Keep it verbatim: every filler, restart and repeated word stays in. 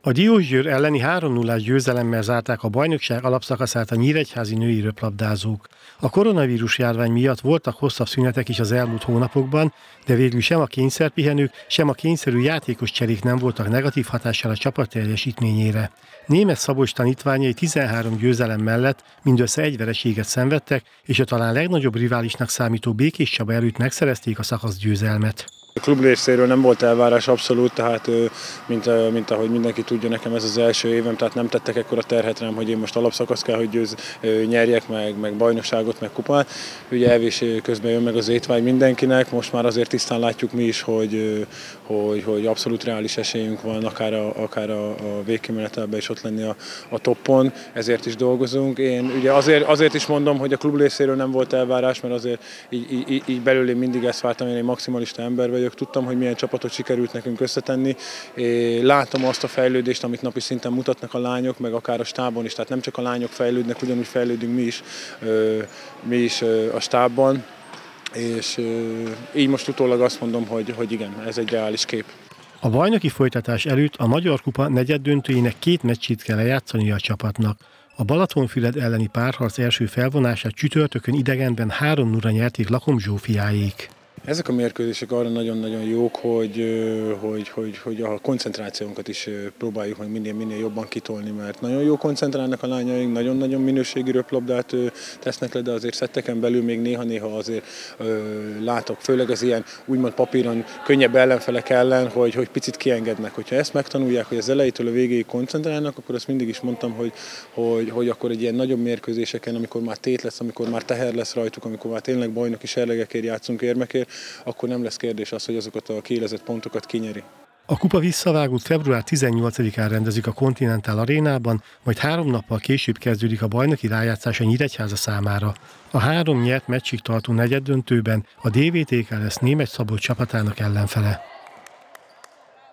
A Diósgyőr elleni három nullás győzelemmel zárták a bajnokság alapszakaszát a nyíregyházi női röplabdázók. A koronavírus járvány miatt voltak hosszabb szünetek is az elmúlt hónapokban, de végül sem a kényszerpihenők, sem a kényszerű játékos cserék nem voltak negatív hatással a csapat teljesítményére. Németh Szabolcs tanítványai tizenhárom győzelem mellett mindössze egy vereséget szenvedtek, és a talán legnagyobb riválisnak számító Békés Csaba előtt megszerezték a szakaszgyőzelmet. A klub részéről nem volt elvárás abszolút, tehát mint, mint ahogy mindenki tudja, nekem ez az első évem, tehát nem tettek ekkora terhet rám, hogy én most alapszakasz kell, hogy győz, nyerjek, meg, meg bajnokságot, meg kupát. Ugye elvés közben jön meg az étvágy mindenkinek, most már azért tisztán látjuk mi is, hogy, hogy, hogy abszolút reális esélyünk van, akár a, akár a, a végkimenetelben is ott lenni a, a toppon, ezért is dolgozunk. Én ugye azért, azért is mondom, hogy a klub részéről nem volt elvárás, mert azért így, így, így belül én mindig ezt vártam, én egy maximalista ember vagyok. Tudtam, hogy milyen csapatot sikerült nekünk összetenni. Látom azt a fejlődést, amit napi szinten mutatnak a lányok, meg akár a stábon is. Tehát nem csak a lányok fejlődnek, ugyanúgy fejlődünk mi is, mi is a stábban. És így most utólag azt mondom, hogy, hogy igen, ez egy reális kép. A bajnoki folytatás előtt a Magyar Kupa negyeddöntőjének két meccsét kell lejátszani a csapatnak. A Balatonfüred elleni párharc első felvonását csütörtökön idegenben három nulla nyerték Lakom Zsófiáék. Ezek a mérkőzések arra nagyon-nagyon jók, hogy, hogy, hogy, hogy a koncentrációnkat is próbáljuk meg minél-minél jobban kitolni, mert nagyon jó koncentrálnak a lányaink, nagyon-nagyon minőségi röplabdát tesznek le, de azért szetteken belül még néha-néha azért látok, főleg az ilyen úgymond papíron könnyebb ellenfelek ellen, hogy, hogy picit kiengednek. Hogyha ezt megtanulják, hogy az elejétől a végéig koncentrálnak, akkor azt mindig is mondtam, hogy, hogy, hogy akkor egy ilyen nagyobb mérkőzéseken, amikor már tét lesz, amikor már teher lesz rajtuk, amikor már tényleg bajnoki serlegekért játszunk, érmekért, akkor nem lesz kérdés az, hogy azokat a kiélezett pontokat kinyeri. A kupa visszavágót február tizennyolcadikán rendezik a Continental Arénában, majd három nappal később kezdődik a bajnoki rájátszás a Nyíregyháza számára. A három nyert meccsig tartó negyeddöntőben a dé vé té ká lesz Németh Szabolcs csapatának ellenfele.